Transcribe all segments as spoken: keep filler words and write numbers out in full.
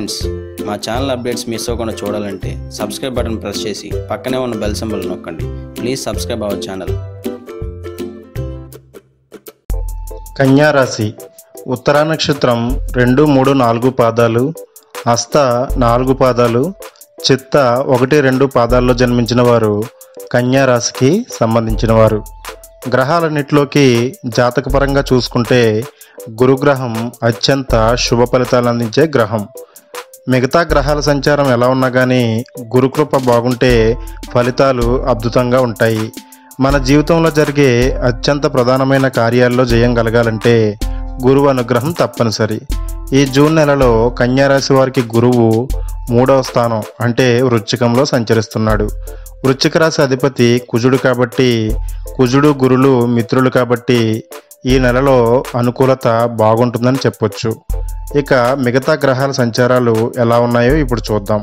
Friends, మా channel updates miss అవ్వకుండా చూడాలంటే సబ్స్క్రైబ్ బటన్ ప్రెస్ చేసి పక్కనే ఉన్న బెల్ సింబల్ నొక్కండి. Please subscribe our channel. కన్యా రాశి ఉత్తరా నక్షత్రం రెండు మూడు నాలుగు పాదాలు, హస్త నాలుగు పాదాలు, చిత్త ఒకటి రెండు పాదాల్లో జన్మించిన వారు కన్యా రాశికి సంబంధించిన వారు. గ్రహాలన్నిటిలోకి జాతకపరంగా చూసుకుంటే గురుగ్రహం అత్యంత శుభ ఫలితాలు అందించే గ్రహం. మిగతా గ్రహాల సంచారం ఎలా ఉన్నా కానీ గురుకృప బాగుంటే ఫలితాలు అద్భుతంగా ఉంటాయి. మన జీవితంలో జరిగే అత్యంత ప్రధానమైన కార్యాల్లో జయం కలగాలంటే గురువు అనుగ్రహం తప్పనిసరి. ఈ జూన్ నెలలో కన్యా రాశి వారికి గురువు మూడవ స్థానం అంటే వృశ్చికంలో సంచరిస్తున్నాడు. వృశ్చిక రాశి అధిపతి కుజుడు కాబట్టి కుజుడు గురులు మిత్రులు కాబట్టి ఈ నెలలో అనుకూలత బాగుంటుందని చెప్పొచ్చు. ఇక మిగతా గ్రహాల సంచారాలు ఎలా ఉన్నాయో ఇప్పుడు చూద్దాం.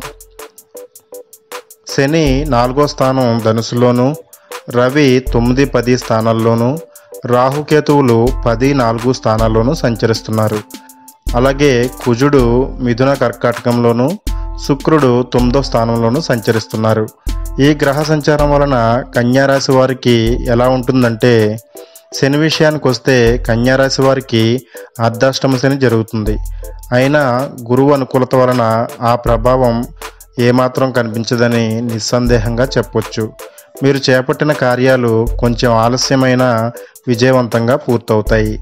శని నాలుగో స్థానం ధనుసులోను, రవి తొమ్మిది పది స్థానాల్లోనూ, రాహుకేతువులు పది నాలుగు స్థానాల్లోనూ సంచరిస్తున్నారు. అలాగే కుజుడు మిథున కర్కాటకంలోను, శుక్రుడు తొమ్మిదో స్థానంలోనూ సంచరిస్తున్నారు. ఈ గ్రహ సంచారం వలన కన్యా రాశి వారికి ఎలా ఉంటుందంటే, శని విషయానికి వస్తే కన్యా రాశి వారికి అర్ధాష్టమ శని జరుగుతుంది. అయినా గురువు అనుకూలత వలన ఆ ప్రభావం ఏమాత్రం కనిపించదని నిస్సందేహంగా చెప్పొచ్చు. మీరు చేపట్టిన కార్యాలు కొంచెం ఆలస్యమైన విజయవంతంగా పూర్తవుతాయి.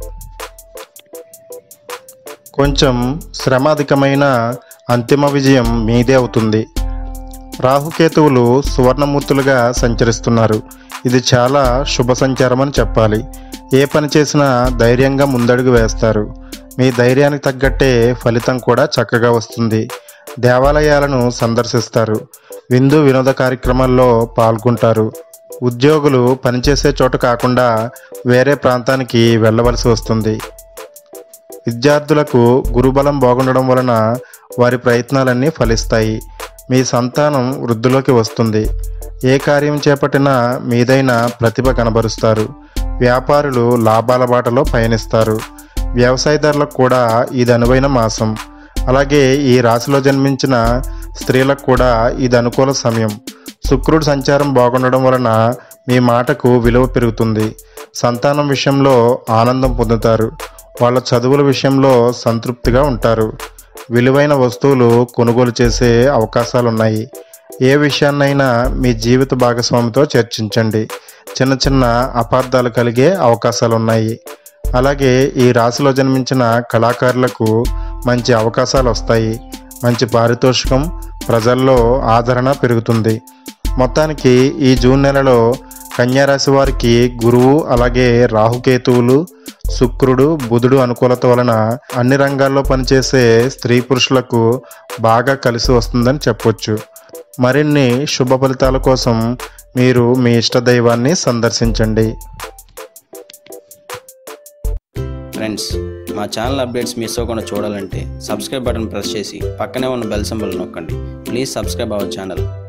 కొంచెం శ్రమ అధికమైన అంతిమ విజయం మీదే అవుతుంది. రాహుకేతువులు సువర్ణమూర్తులుగా సంచరిస్తున్నారు. ఇది చాలా శుభ సంచారం అని చెప్పాలి. ఏ పని చేసినా ధైర్యంగా ముందడుగు వేస్తారు. మీ ధైర్యానికి తగ్గట్టే ఫలితం కూడా చక్కగా వస్తుంది. దేవాలయాలను సందర్శిస్తారు. విందు వినోద కార్యక్రమాల్లో పాల్గొంటారు. ఉద్యోగులు పనిచేసే చోట కాకుండా వేరే ప్రాంతానికి వెళ్ళవలసి వస్తుంది. విద్యార్థులకు గురుబలం బాగుండడం వలన వారి ప్రయత్నాలన్నీ ఫలిస్తాయి. మీ సంతానం వృద్ధిలోకి వస్తుంది. ఏ కార్యం చేపట్టినా మీదైన ప్రతిభ కనబరుస్తారు. వ్యాపారులు లాభాల బాటలో పయనిస్తారు. వ్యవసాయదారులకు కూడా ఇది అనువైన మాసం. అలాగే ఈ రాశిలో జన్మించిన స్త్రీలకు కూడా ఇది అనుకూల సమయం. శుక్రుడు సంచారం బాగుండడం వలన మీ మాటకు విలువ పెరుగుతుంది. సంతానం విషయంలో ఆనందం పొందుతారు. వాళ్ళ చదువుల విషయంలో సంతృప్తిగా ఉంటారు. విలువైన వస్తువులు కొనుగోలు చేసే అవకాశాలున్నాయి. ఏ విషయాన్నైనా మీ జీవిత భాగస్వామితో చర్చించండి. చిన్న చిన్న అపార్థాలు కలిగే అవకాశాలున్నాయి. అలాగే ఈ రాశిలో జన్మించిన కళాకారులకు మంచి అవకాశాలు వస్తాయి. మంచి పారితోషికం, ప్రజల్లో ఆదరణ పెరుగుతుంది. మొత్తానికి ఈ జూన్ నెలలో కన్యా రాశి వారికి గురువు అలాగే రాహుకేతువులు, శుక్రుడు బుధుడు అనుకూలత వలన అన్ని రంగాల్లో పనిచేసే స్త్రీ పురుషులకు బాగా కలిసి వస్తుందని చెప్పొచ్చు. మరిన్ని శుభ ఫలితాల కోసం మీరు మీ ఇష్ట దైవాన్ని సందర్శించండి. ఫ్రెండ్స్, మా ఛానల్ అప్డేట్స్ మిస్ అవ్వకుండా చూడాలంటే సబ్స్క్రైబ్ బటన్ ప్రెస్ చేసి పక్కనే ఉన్న బెల్ సింబల్ నొక్కండి. Please subscribe our channel.